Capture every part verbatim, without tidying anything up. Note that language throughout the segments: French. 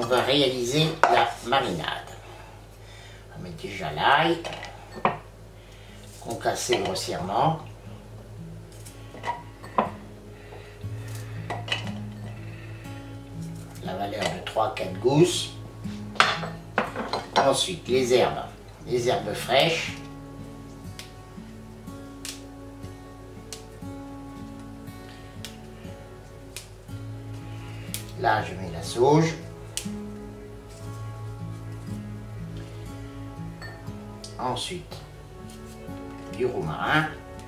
va réaliser la marinade. On va mettre déjà l'ail, concassé grossièrement. La valeur de trois à quatre gousses. Ensuite, les herbes, les herbes fraîches. Là, je mets la sauge. Ensuite, du romarin.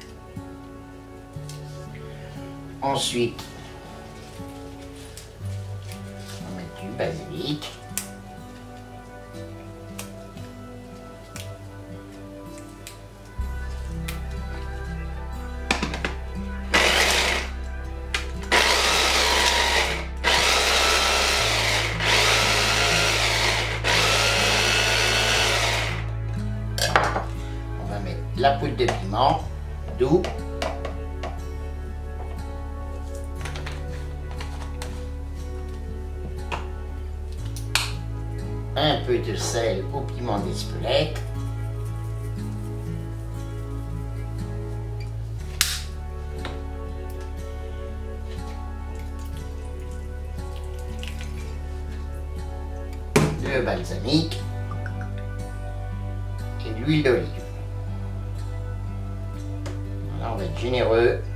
Ensuite, on va mettre du basilic. La poudre de piment doux, un peu de sel au piment d'Espelette, le balsamique et l'huile d'olive. Là, on va être généreux.